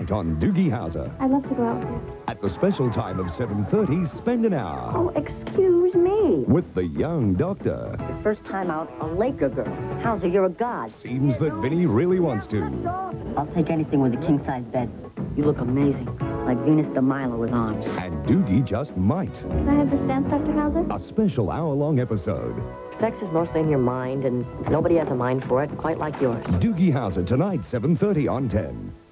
On Doogie Howser. I'd love to go out with you. At the special time of 7:30, spend an hour. Oh, excuse me. With the young doctor. Your first time out, a Laker girl. Howser, you're a god. Seems that Vinny really wants to. I'll take anything with a king-size bed. You look amazing. Like Venus de Milo with arms. And Doogie just might. Can I have this dance, Dr. Hauser? A special hour-long episode. Sex is mostly in your mind, and nobody has a mind for it, quite like yours. Doogie Howser tonight, 7:30 on 10.